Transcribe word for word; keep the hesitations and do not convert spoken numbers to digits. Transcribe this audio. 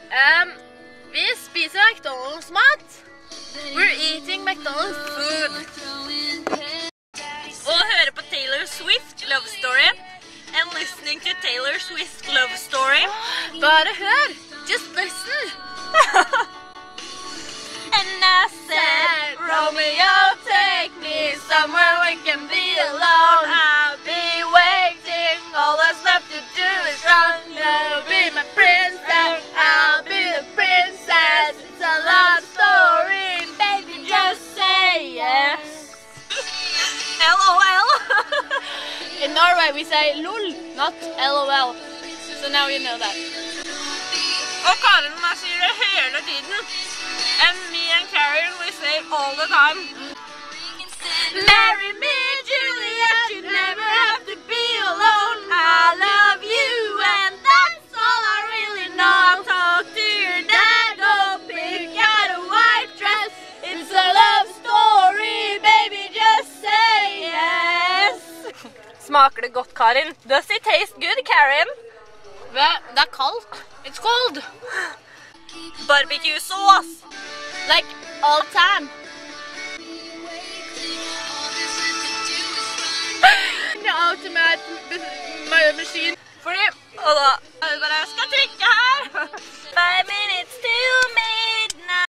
Um, vi spiser McDonalds mat. We're eating McDonalds food. Og høre på Taylor Swift Love Story. And listening to Taylor Swift Love Story. Bare hør. Just listen. And I said, Romeo, take me somewhere we can be alone. I'll be waiting. All that's left to do is run. You'll be my princess. I'll be the princess. It's a love story. Baby, just say yes. L O L. In Norway we say lol, not L O L. So now you know that. Og Karen og jeg sier det hele tiden. And me and Karen, we say all the time. Marry me, Juliet, you never have to be alone. I love you, and that's all I really know. Talk to your dad, go pick out a white dress. It's a love story, baby, just say yes. Smaker det godt, Karin? Does it taste good, Karen? Det er kaldt. It's cold. Barbecue sauce. Like all the time. The ultimate machine. Fordi, og da, jeg bare skal trykke her. Five minutes.